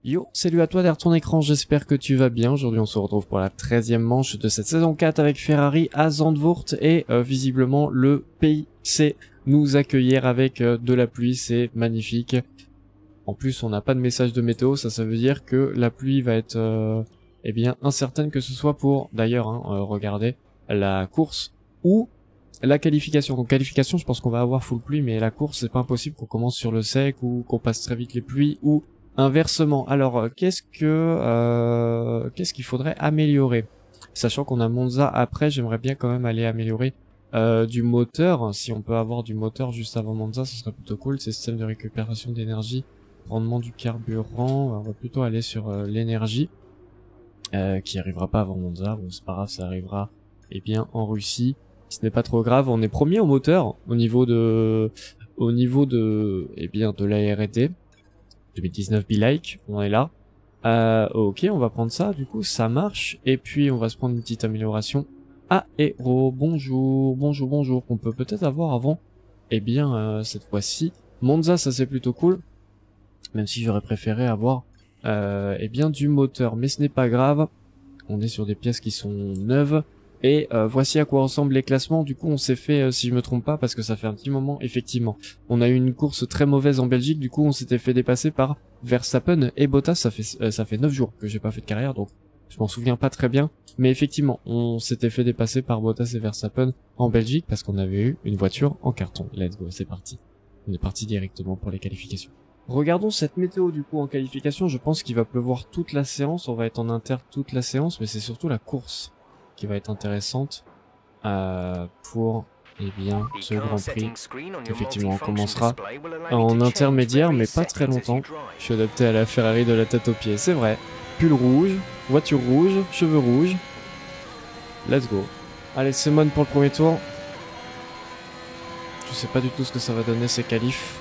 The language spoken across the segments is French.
Yo, salut à toi derrière ton écran, j'espère que tu vas bien. Aujourd'hui on se retrouve pour la 13e manche de cette saison 4 avec Ferrari à Zandvoort et visiblement le pays sait nous accueillir avec de la pluie, c'est magnifique. En plus on n'a pas de message de météo, ça veut dire que la pluie va être eh bien incertaine, que ce soit pour d'ailleurs regardez la course ou la qualification. Donc qualification je pense qu'on va avoir full pluie, mais la course c'est pas impossible qu'on commence sur le sec ou qu'on passe très vite les pluies ou inversement. Alors qu'est-ce qu'il faudrait améliorer? Sachant qu'on a Monza après, j'aimerais bien quand même aller améliorer du moteur. Si on peut avoir du moteur juste avant Monza, ce serait plutôt cool. C'est système de récupération d'énergie, rendement du carburant. On va plutôt aller sur l'énergie qui arrivera pas avant Monza. Bon c'est pas grave, ça arrivera en Russie. Ce n'est pas trop grave. On est premier au moteur au niveau de de la R&D. 2019 Be Like, on est là. Ok, on va prendre ça, du coup ça marche. Et puis on va se prendre une petite amélioration aéro. Bonjour, bonjour, bonjour. Qu'on peut peut-être avoir avant. Cette fois-ci, Monza, ça c'est plutôt cool. Même si j'aurais préféré avoir du moteur. Mais ce n'est pas grave. On est sur des pièces qui sont neuves. Et voici à quoi ressemblent les classements. Du coup, on s'est fait, si je me trompe pas, parce que ça fait un petit moment, effectivement, on a eu une course très mauvaise en Belgique. Du coup, on s'était fait dépasser par Verstappen et Bottas. Ça fait 9 jours que j'ai pas fait de carrière, donc je m'en souviens pas très bien. Mais effectivement, on s'était fait dépasser par Bottas et Verstappen en Belgique parce qu'on avait eu une voiture en carton. Let's go, c'est parti. On est parti directement pour les qualifications. Regardons cette météo du coup en qualification. Je pense qu'il va pleuvoir toute la séance. On va être en inter toute la séance, mais c'est surtout la course qui va être intéressante pour ce Grand Prix. Effectivement, on commencera en intermédiaire, mais pas très longtemps. Je suis adapté à la Ferrari de la tête aux pieds, c'est vrai. Pull rouge, voiture rouge, cheveux rouges. Let's go. Allez, Simone pour le premier tour. Je sais pas du tout ce que ça va donner ces qualifs.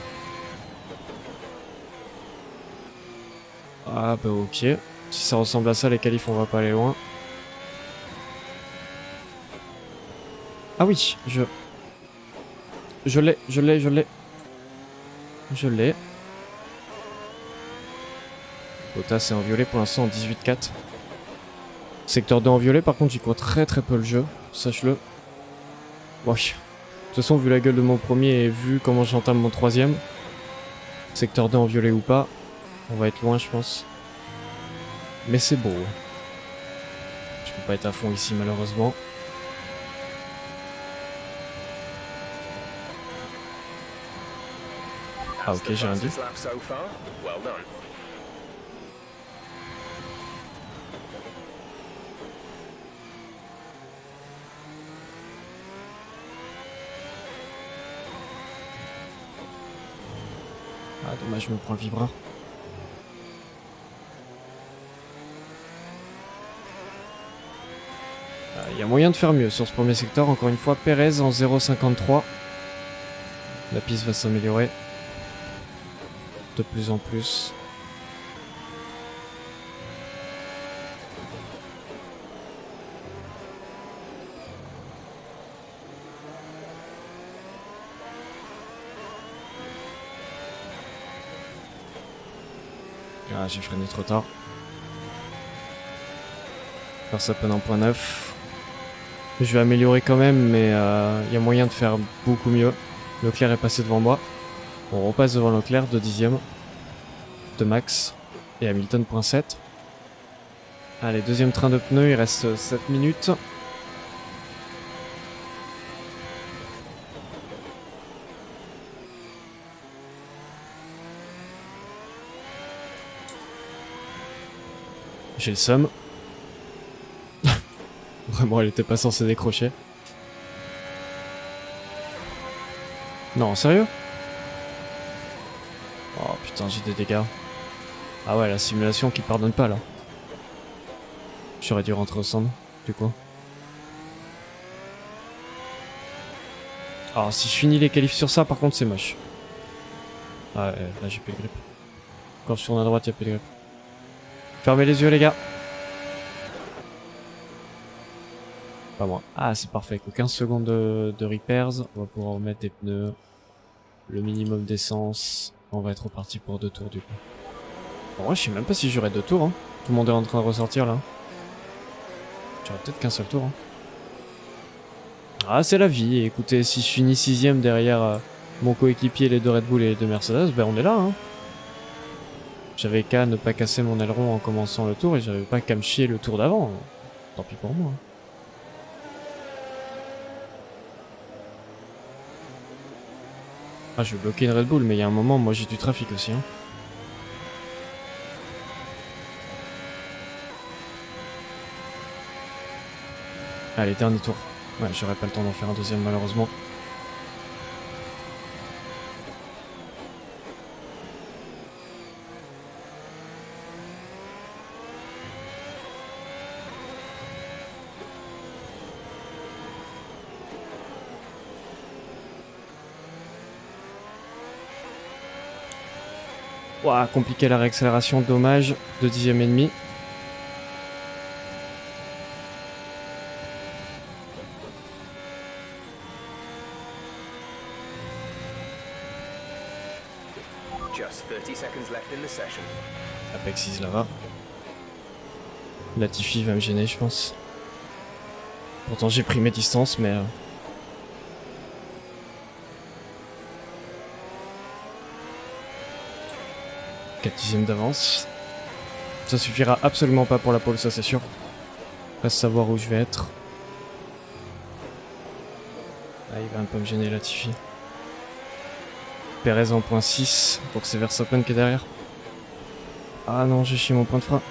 Ah bah ok. Si ça ressemble à ça les qualifs, on va pas aller loin. Ah oui, je l'ai. Bottas est en violet pour l'instant en 18-4. Secteur 2 en violet, par contre j'y crois très peu le jeu, sache-le. Ouais. De toute façon, vu la gueule de mon premier et vu comment j'entame mon troisième, secteur 2 en violet ou pas, on va être loin je pense. Mais c'est beau. Je peux pas être à fond ici malheureusement. Ah ok, j'ai rien dit. Ah dommage, je me prends le vibreur. Il y a moyen de faire mieux sur ce premier secteur. Encore une fois, Perez en 0,53. La piste va s'améliorer de plus en plus. Ah, j'ai freiné trop tard. Verstappen en point 9. Je vais améliorer quand même, mais il y a moyen de faire beaucoup mieux. Leclerc est passé devant moi. On repasse devant Leclerc, 2 dixièmes de Max. Et Hamilton, point 7. Allez, deuxième train de pneus, il reste 7 minutes. J'ai le seum. Vraiment, elle était pas censée décrocher. Non, sérieux? Oh putain, j'ai des dégâts. Ah ouais, la simulation qui pardonne pas là. J'aurais dû rentrer au centre, du coup. Alors si je finis les qualifs sur ça, par contre c'est moche. Ah ouais, là j'ai plus de grip. Quand je tourne à droite, y'a plus de grip. Fermez les yeux les gars. Pas moi. Ah c'est parfait, avec 15 secondes de repairs. On va pouvoir remettre des pneus. Le minimum d'essence. On va être reparti pour 2 tours du coup. En vrai, je sais même pas si j'aurai 2 tours. Hein. Tout le monde est en train de ressortir là. J'aurai peut-être qu'un seul tour. Hein. Ah, c'est la vie. Écoutez, si je finis 6ème derrière mon coéquipier, les 2 Red Bull et les 2 Mercedes, ben on est là. Hein. J'avais qu'à ne pas casser mon aileron en commençant le tour et j'avais pas qu'à me chier le tour d'avant. Tant pis pour moi. Ah, je vais bloquer une Red Bull, mais il y a un moment, moi j'ai du trafic aussi. Hein. Allez, dernier tour. Ouais, j'aurais pas le temps d'en faire un deuxième malheureusement. Ouah, compliqué la réaccélération, dommage, de 10ème et demi. Apex 6 là-bas. Latifi va me gêner, je pense. Pourtant j'ai pris mes distances, mais... 4 dixièmes d'avance. Ça suffira absolument pas pour la pole, ça c'est sûr. Reste savoir où je vais être. Ah, il va un peu me gêner Latifi. Perez en point 6, donc c'est Verstappen qui est derrière. Ah non, j'ai chié mon point de frein.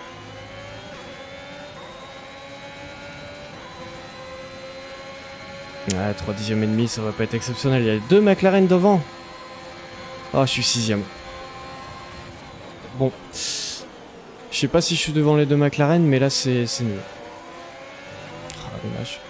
Ouais, 3 dixièmes et demi, ça va pas être exceptionnel. Il y a 2 McLaren devant. Oh, je suis 6ème. Bon. Je sais pas si je suis devant les 2 McLaren, mais là c'est nul. Ah, dommage.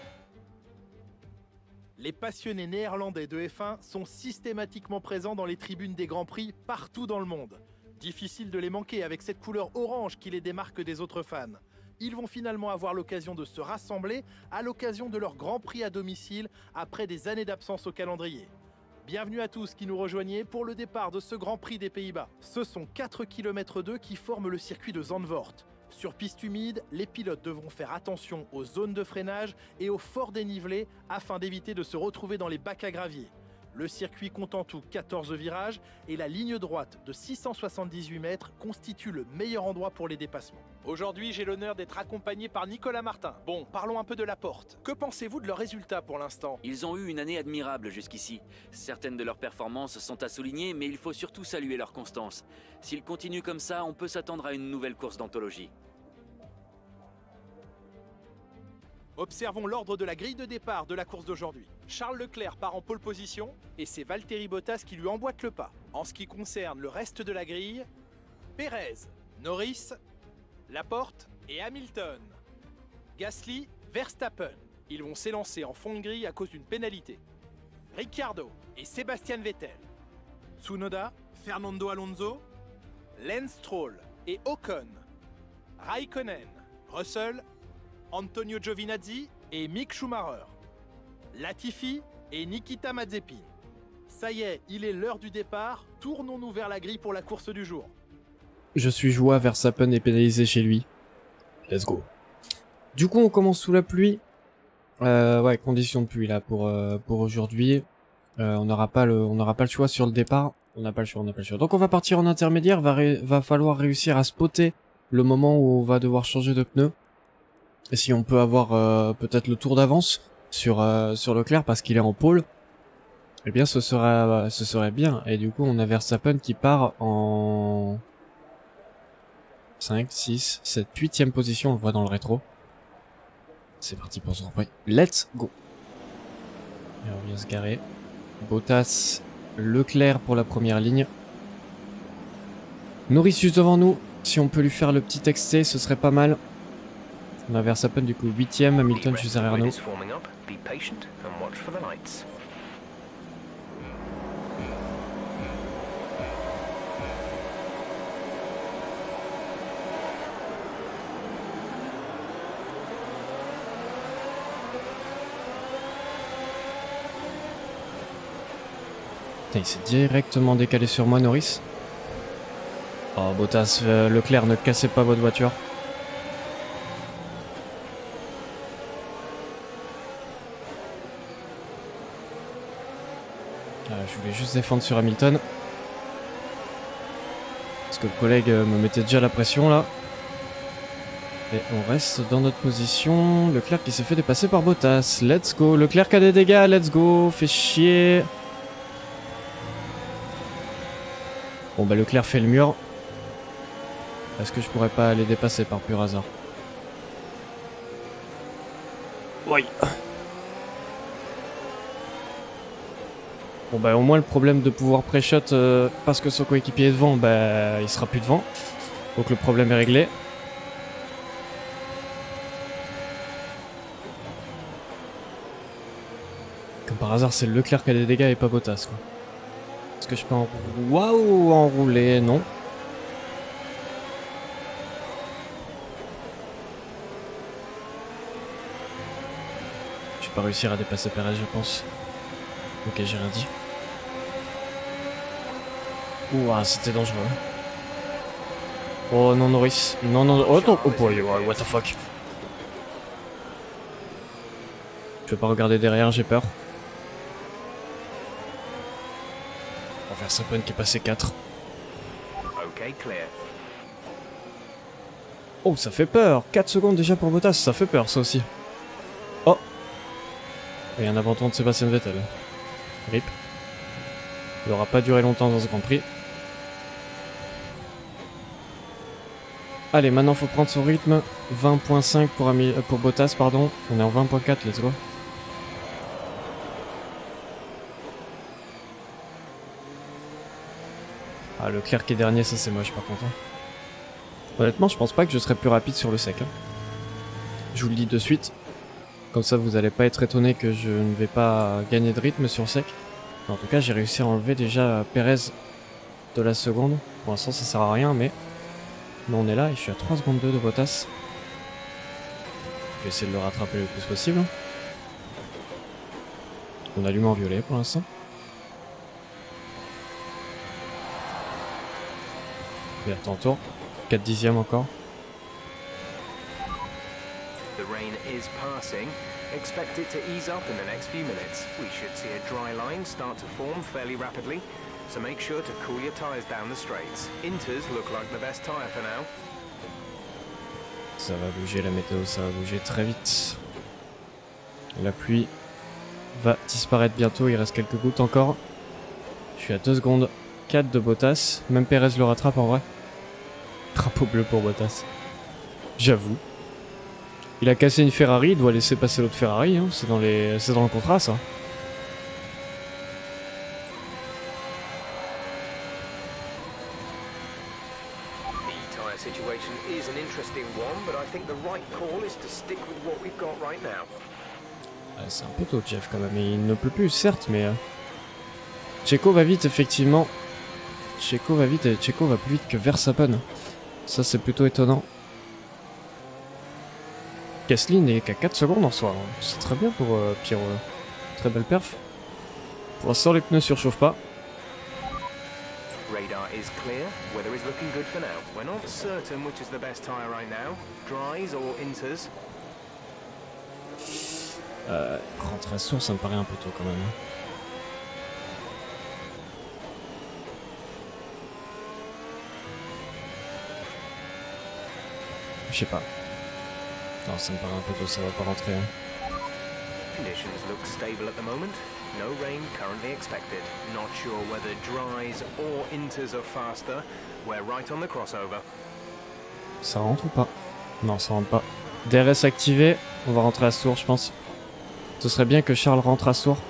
Les passionnés néerlandais de F1 sont systématiquement présents dans les tribunes des Grands Prix partout dans le monde. Difficile de les manquer avec cette couleur orange qui les démarque des autres fans. Ils vont finalement avoir l'occasion de se rassembler à l'occasion de leur Grand Prix à domicile après des années d'absence au calendrier. Bienvenue à tous qui nous rejoignez pour le départ de ce Grand Prix des Pays-Bas. Ce sont 4 km 2 qui forment le circuit de Zandvoort. Sur piste humide, les pilotes devront faire attention aux zones de freinage et aux forts dénivelés afin d'éviter de se retrouver dans les bacs à gravier. Le circuit compte en tout 14 virages et la ligne droite de 678 mètres constitue le meilleur endroit pour les dépassements. Aujourd'hui, j'ai l'honneur d'être accompagné par Nicolas Martin. Bon, parlons un peu de la Porte. Que pensez-vous de leurs résultats pour l'instant? Ils ont eu une année admirable jusqu'ici. Certaines de leurs performances sont à souligner, mais il faut surtout saluer leur constance. S'ils continuent comme ça, on peut s'attendre à une nouvelle course d'anthologie. Observons l'ordre de la grille de départ de la course d'aujourd'hui. Charles Leclerc part en pole position et c'est Valtteri Bottas qui lui emboîte le pas. En ce qui concerne le reste de la grille, Perez, Norris, Laporte et Hamilton. Gasly, Verstappen. Ils vont s'élancer en fond de grille à cause d'une pénalité. Ricciardo et Sébastien Vettel. Tsunoda, Fernando Alonso, Lance Stroll et Ocon. Raikkonen, Russell, Antonio Giovinazzi et Mick Schumacher. Latifi et Nikita Mazepin. Ça y est, il est l'heure du départ. Tournons-nous vers la grille pour la course du jour. Je suis joie, Verstappen est pénalisé chez lui. Let's go. Du coup, on commence sous la pluie. Ouais, conditions de pluie là pour aujourd'hui. On n'aura pas le choix sur le départ. On n'a pas le choix. Donc on va partir en intermédiaire. Va falloir réussir à spotter le moment où on va devoir changer de pneu. Et si on peut avoir peut-être le tour d'avance sur Leclerc parce qu'il est en pôle, eh bien ce serait bien. Et du coup on a Verstappen qui part en 5, 6, 7, 8ème position, on le voit dans le rétro. C'est parti pour ce Grand Prix. Let's go. Et on vient se garer. Bottas, Leclerc pour la première ligne. Norris juste devant nous. Si on peut lui faire le petit XT, ce serait pas mal. On a Verstappen du coup 8ème, Hamilton juste derrière nous. Putain, il s'est directement décalé sur moi, Norris. Oh, Bottas, Leclerc, ne cassez pas votre voiture. Je voulais juste défendre sur Hamilton. Parce que le collègue me mettait déjà la pression là. Et on reste dans notre position. Leclerc qui s'est fait dépasser par Bottas. Let's go. Leclerc a des dégâts. Let's go. Fait chier. Bon bah Leclerc fait le mur. Est-ce que je pourrais pas les dépasser par pur hasard? Oui. Bon bah au moins le problème de pouvoir pré-shot parce que son coéquipier est devant, bah il sera plus devant. Donc le problème est réglé. Comme par hasard c'est Leclerc qui a des dégâts et pas Bottas quoi. Est-ce que je peux enrouler? Non. Je vais pas réussir à dépasser Perez je pense. Ok, j'ai rien dit. Ouah, c'était dangereux. Oh non, Norris. Non, non, oh non, oh boy, what the fuck. Je vais pas regarder derrière, j'ai peur. On va faire Verstappen qui est passé 4. Oh, ça fait peur. 4 secondes déjà pour Bottas, ça fait peur ça aussi. Oh. Et un abandon de Sébastien Vettel. RIP. Il n'aura pas duré longtemps dans ce Grand Prix. Allez, maintenant faut prendre son rythme. 20.5 pour Bottas, pardon. On est en 20.4, let's go. Ah, Leclerc qui est dernier, ça c'est moche par contre. Honnêtement, je pense pas que je serai plus rapide sur le sec. Hein. Je vous le dis de suite. Comme ça, vous allez pas être étonné que je ne vais pas gagner de rythme sur sec. En tout cas, j'ai réussi à enlever déjà Perez de la seconde. Pour l'instant, ça sert à rien, mais on est là et je suis à 3 secondes 2 de Bottas. Je vais essayer de le rattraper le plus possible. On allume en violet pour l'instant. Et attends, tour. 4 dixièmes encore. Expect it to ease up in the next few minutes. We should see a dry line start to form fairly rapidly, so make sure to cool your tyres down the straights. Inters look like the best tyre for now. Ça va bouger la météo, ça va bouger très vite. La pluie va disparaître bientôt, il reste quelques gouttes encore. Je suis à 2 secondes 4 de Bottas, même Perez le rattrape en vrai. Drapeau bleu pour Bottas. J'avoue. Il a cassé une Ferrari, il doit laisser passer l'autre Ferrari, hein. C'est dans le contrat ça. C'est un peu tôt Jeff quand même, il ne peut plus certes mais... Checo va vite effectivement. Checo va vite et Checo va plus vite que Verstappen. Ça c'est plutôt étonnant. Gasly n'est qu'à 4 secondes en soi. C'est très bien pour Pierrot. Très belle perf. Pour l'instant, les pneus surchauffent pas. Radar is clear. Weather is looking good for now. We're not certain which is the best tire right now. Dries or inters. Rentrer à source, ça me paraît un peu tôt quand même. Je sais pas. Non, ça me paraît un peu tôt, ça va pas rentrer. Hein. Conditions look stable at the moment. No rain currently expected. Not sure whether dries or inters are faster. We're right on the crossover. Ça rentre ou pas? Non, ça rentre pas. DRS activé, on va rentrer à ce tour, je pense. Ce serait bien que Charles rentre à ce tour.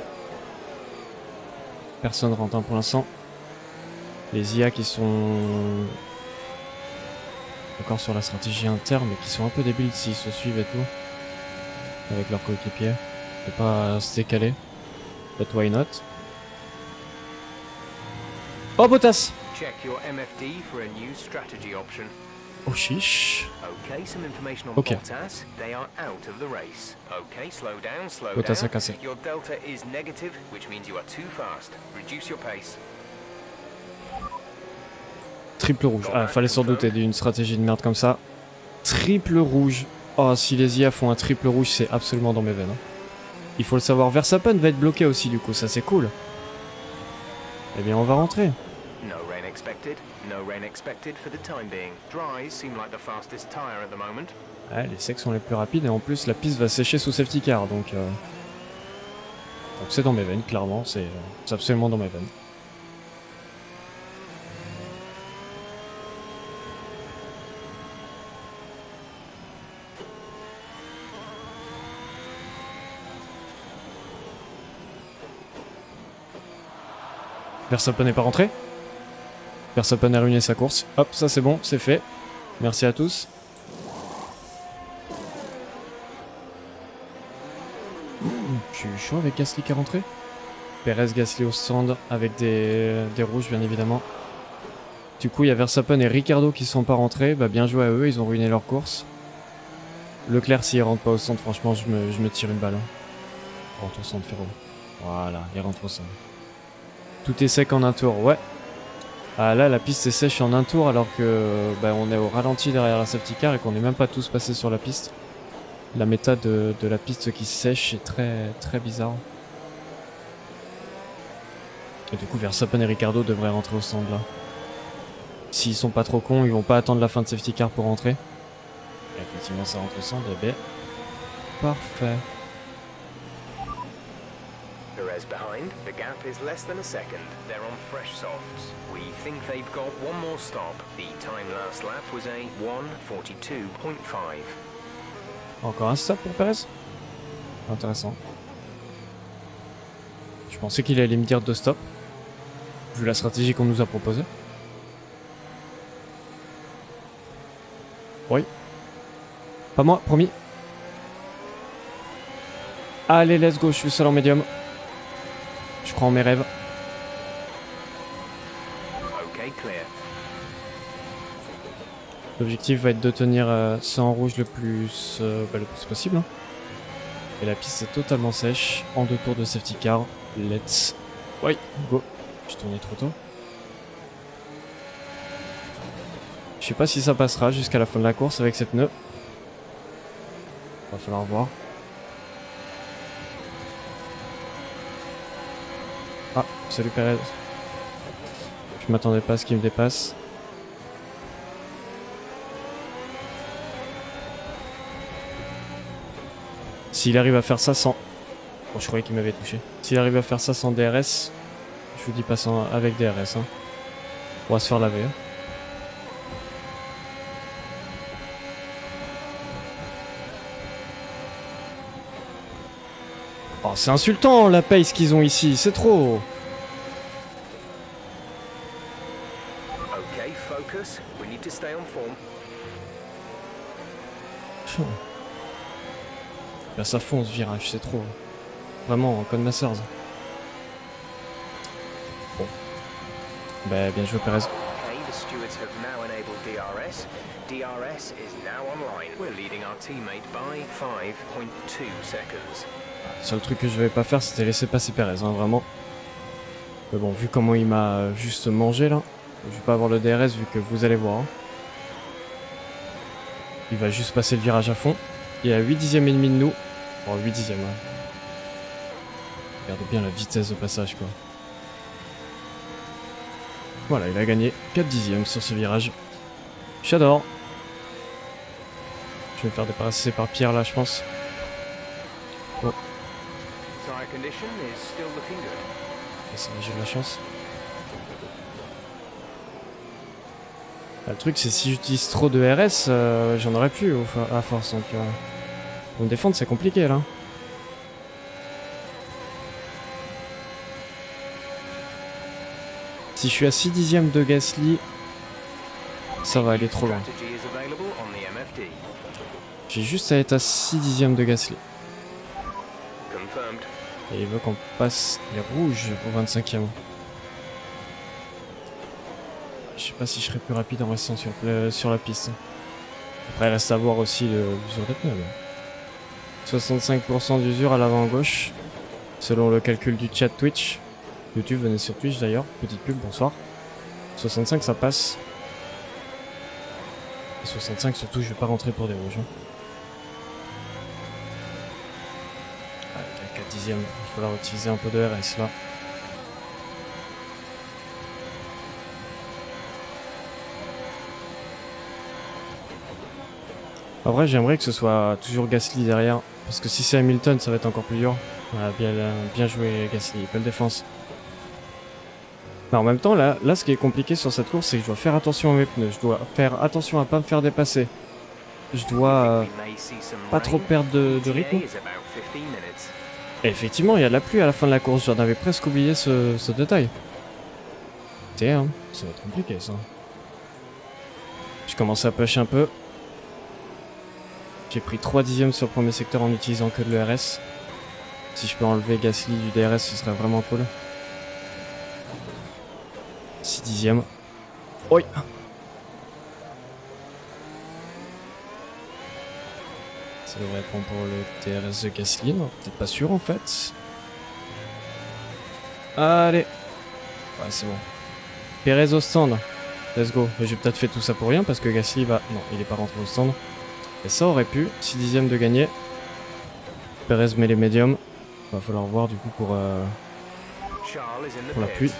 Personne rentre hein, pour l'instant. Les IA qui sont... encore sur la stratégie interne, mais qui sont un peu débiles s'ils se suivent et tout. Avec leurs coéquipiers. Faut pas se décaler. But why not? Oh, Bottas! Check your MFD for a new strategy option. Oh, chiche. Okay, some information on Okay. Bottas. They are out of the race. Okay, slow down, slow Bottas a down. cassé. Your delta is negative, which means you are too fast. Reduce your pace. Triple rouge. Ah, fallait s'en douter d'une stratégie de merde comme ça. Triple rouge. Oh, si les IA font un triple rouge, c'est absolument dans mes veines. Hein. Il faut le savoir. Verstappen va être bloqué aussi, du coup, ça c'est cool. Eh bien, on va rentrer. No rain expected. No rain expected for the time being. Dries seem like the fastest tire at the moment. Ouais, les secs sont les plus rapides et en plus la piste va sécher sous safety car, donc c'est dans mes veines, clairement, c'est absolument dans mes veines. Verstappen n'est pas rentré. Verstappen a ruiné sa course. Hop, ça c'est bon, c'est fait. Merci à tous. Je suis chaud avec Gasly qui est rentré. Perez, Gasly au stand avec des rouges bien évidemment. Du coup il y a Verstappen et Ricciardo qui sont pas rentrés. Bah bien joué à eux, ils ont ruiné leur course. Leclerc s'il rentre pas au stand, franchement je me tire une balle. Hein. Rentre au stand Ferro. Voilà, il rentre au stand. Tout est sec en un tour, ouais. Ah là la piste est sèche en un tour alors que bah, on est au ralenti derrière la safety car et qu'on n'est même pas tous passés sur la piste. La méta de la piste qui sèche est très bizarre. Et du coup Verstappen et Ricciardo devraient rentrer au stand là. S'ils sont pas trop cons, ils vont pas attendre la fin de safety car pour rentrer. Et effectivement ça rentre au stand, et bien parfait. Perez behind. The gap is less than a second. They're on fresh softs. We think they've got one more stop. The time last lap was a 1:42.5. Encore un stop pour Perez. Intéressant. Je pensais qu'il allait me dire 2 stops. Vu la stratégie qu'on nous a proposée. Oui. Pas moi, promis. Allez, let's go, je suis seul en médium. Je crois en mes rêves. Okay, clear. L'objectif va être de tenir ça en rouge le plus possible. Hein. Et la piste est totalement sèche. En 2 tours de safety car. Let's... Oui, go. J'ai tourné trop tôt. Je sais pas si ça passera jusqu'à la fin de la course avec cette pneu. Va falloir voir. Ah, salut Perez. Je m'attendais pas à ce qu'il me dépasse. S'il arrive à faire ça sans... Bon, je croyais qu'il m'avait touché. S'il arrive à faire ça sans DRS, je vous dis pas sans... avec DRS. Hein. On va se faire laver. Hein. Oh, c'est insultant la pace qu'ils ont ici, c'est trop. Okay, focus. We need to stay on form. Là ça fonce ce virage, c'est trop. Vraiment, Code Masters. Bon. Bah bien joué Perez. Okay, the stewards have now enabled DRS. DRS is now online. We're leading our teammate by 5.2 seconds. Le seul truc que je vais pas faire c'était laisser passer Perez, hein, vraiment. Mais bon, vu comment il m'a juste mangé là, je vais pas avoir le DRS vu que vous allez voir. Hein. Il va juste passer le virage à fond. Il est à 8 dixièmes et demi de nous. Oh, 8 dixièmes, ouais. Regardez bien la vitesse de passage, quoi. Voilà, il a gagné 4 dixièmes sur ce virage. J'adore. Je vais me faire dépasser par Pierre, là, je pense. Oh. Tire condition is still looking good. Ça, j'ai de la chance. Là, le truc, c'est si j'utilise trop de RS, j'en aurais plus à force, donc... Pour me défendre, c'est compliqué là. Si je suis à 6 dixièmes de Gasly, ça va aller trop loin. J'ai juste à être à 6 dixièmes de Gasly. Et il veut qu'on passe les rouges au 25e. Je sais pas si je serais plus rapide en restant sur la piste. Après, il reste à voir aussi l'usure des pneus. 65% d'usure à l'avant gauche, selon le calcul du chat Twitch. YouTube, venez sur Twitch d'ailleurs, petite pub, bonsoir. 65 ça passe. Et 65 surtout, je vais pas rentrer pour des rouges. Hein. Avec un 4 dixièmes, il va falloir utiliser un peu de RS là. En vrai, j'aimerais que ce soit toujours Gasly derrière. Parce que si c'est Hamilton, ça va être encore plus dur. Voilà, bien joué Gasly, belle défense. Mais en même temps, là, ce qui est compliqué sur cette course, c'est que je dois faire attention à mes pneus. Je dois faire attention à pas me faire dépasser. Je dois pas trop perdre de rythme. Et effectivement, il y a de la pluie à la fin de la course. J'en avais presque oublié ce détail. Hein, ça va être compliqué ça. Je commence à push un peu. J'ai pris 3 dixièmes sur le premier secteur en utilisant que de l'ERS. Si je peux enlever Gasly du DRS, ce serait vraiment cool. 6 dixièmes. Oui. Ça devrait être bon pour le DRS de Gasly. Peut-être pas sûr en fait. Allez. Ouais, c'est bon. Perez au stand. Let's go. Mais j'ai peut-être fait tout ça pour rien parce que Gasly va... Non, il est pas rentré au stand. Et ça aurait pu, 6 dixièmes de gagner. Perez met les médiums. Va falloir voir du coup pour la pluie.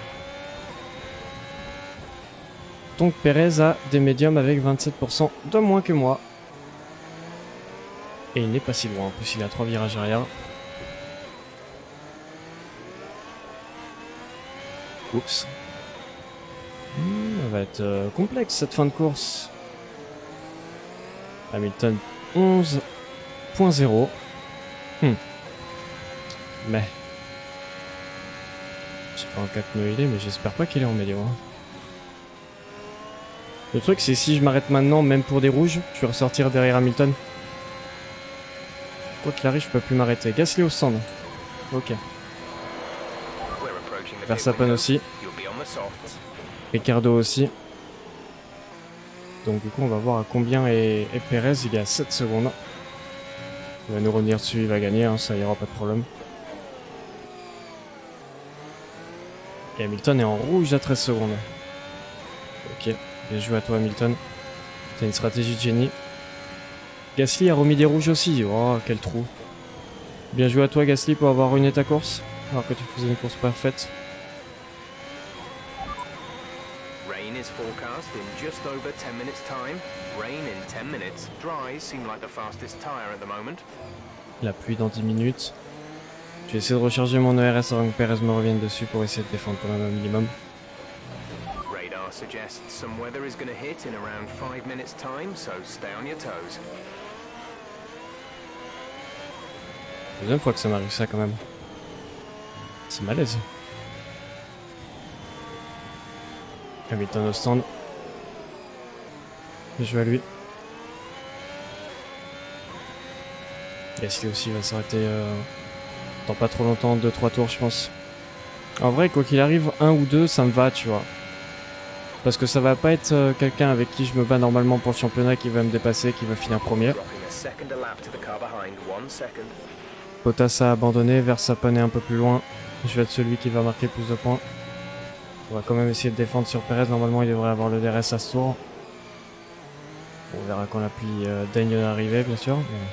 Donc Perez a des médiums avec 27% de moins que moi. Et il n'est pas si loin, en plus il a 3 virages arrière. Oups. Ça va être complexe cette fin de course. Hamilton 11.0. Mais je sais pas en 4 nœuds il est, mais j'espère pas qu'il est en médium. Le truc c'est si je m'arrête maintenant, même pour des rouges, je vais ressortir derrière Hamilton. Quoi qu'il arrive, je peux plus m'arrêter. Gasly au stand. Ok. Verstappen aussi. Ricardo aussi. Donc du coup on va voir à combien est Perez, il est à 7 secondes. Il va nous revenir dessus, il va gagner, hein, ça ira pas de problème. Et Hamilton est en rouge à 13 secondes. Ok, bien joué à toi Hamilton. T'as une stratégie de génie. Gasly a remis des rouges aussi, oh quel trou. Bien joué à toi Gasly pour avoir ruiné ta course, alors que tu faisais une course parfaite. Forecast in just over 10 minutes time. Rain in 10 minutes. Dries seem like the fastest tire at the moment. La pluie dans 10 minutes. Je vais essayer de recharger mon ERS avant que Perez me revienne dessus pour essayer de défendre quand même un minimum. Radar suggests some weather is going to hit in around 5 minutes time, so stay on your toes. Deuxième fois que ça m'arrive ça quand même. C'est malaise. Hamilton au stand. Bien joué à lui. Gasly aussi va s'arrêter dans pas trop longtemps, 2-3 tours je pense. En vrai, quoi qu'il arrive, 1 ou 2 ça me va, tu vois. Parce que ça va pas être quelqu'un avec qui je me bats normalement pour le championnat qui va me dépasser, qui va finir premier. Bottas a abandonné, Verstappen est un peu plus loin. Je vais être celui qui va marquer plus de points. On va quand même essayer de défendre sur Perez. Normalement, il devrait avoir le DRS à ce tour. On verra quand la pluie daigne d'arriver, bien sûr. Mais...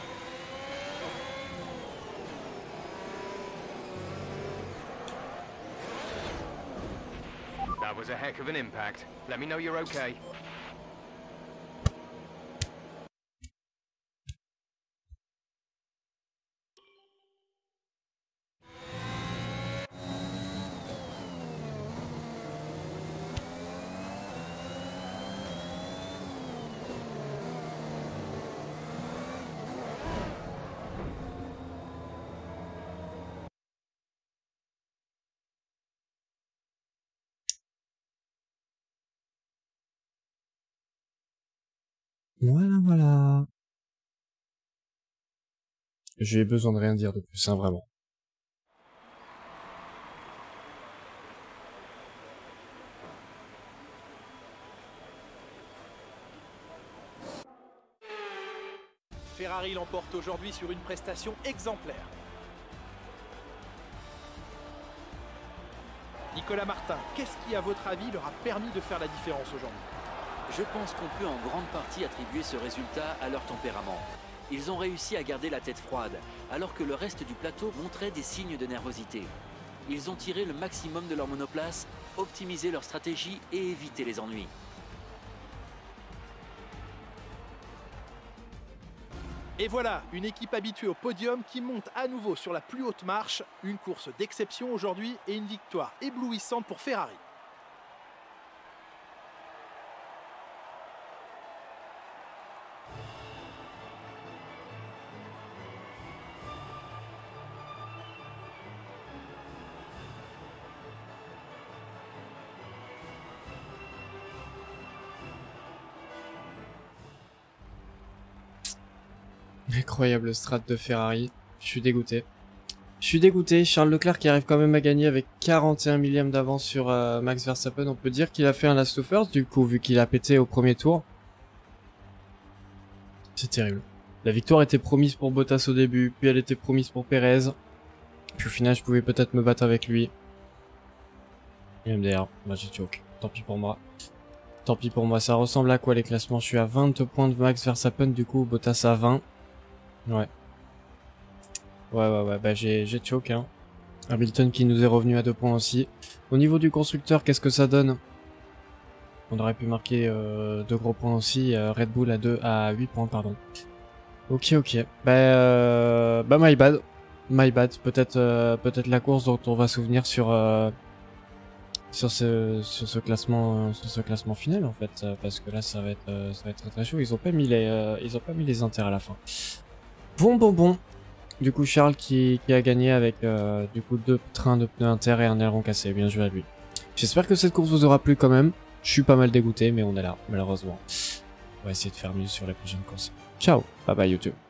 That was a heck of an impact. Let me know you're okay. Voilà. J'ai besoin de rien dire de plus, hein, vraiment. Ferrari l'emporte aujourd'hui sur une prestation exemplaire. Nicolas Martin, qu'est-ce qui, à votre avis, leur a permis de faire la différence aujourd'hui? Je pense qu'on peut en grande partie attribuer ce résultat à leur tempérament. Ils ont réussi à garder la tête froide, alors que le reste du plateau montrait des signes de nervosité. Ils ont tiré le maximum de leur monoplace, optimisé leur stratégie et évité les ennuis. Et voilà, une équipe habituée au podium qui monte à nouveau sur la plus haute marche. Une course d'exception aujourd'hui et une victoire éblouissante pour Ferrari. Incroyable strat de Ferrari. Je suis dégoûté. Je suis dégoûté. Charles Leclerc qui arrive quand même à gagner avec 41 millièmes d'avance sur Max Verstappen. On peut dire qu'il a fait un last to first du coup, vu qu'il a pété au premier tour. C'est terrible. La victoire était promise pour Bottas au début, puis elle était promise pour Perez. Puis au final, je pouvais peut-être me battre avec lui. Et MDR, moi j'ai choke. Tant pis pour moi. Tant pis pour moi. Ça ressemble à quoi les classements? Je suis à 20 points de Max Verstappen, du coup, Bottas à 20. Ouais. Ouais, bah j'ai choke, hein. Hamilton qui nous est revenu à 2 points aussi. Au niveau du constructeur, qu'est-ce que ça donne? On aurait pu marquer 2 gros points aussi. Red Bull à 8 points, pardon. Ok. Bah my bad. My bad. Peut-être la course dont on va se souvenir sur ce classement final en fait, parce que là ça va être très chaud. Ils ont pas mis les inters à la fin. Bon. Du coup Charles qui a gagné avec du coup 2 trains de pneus inter et un aileron cassé. Bien joué à lui. J'espère que cette course vous aura plu quand même. Je suis pas mal dégoûté mais on est là malheureusement. On va essayer de faire mieux sur la prochaine course. Ciao, bye bye YouTube.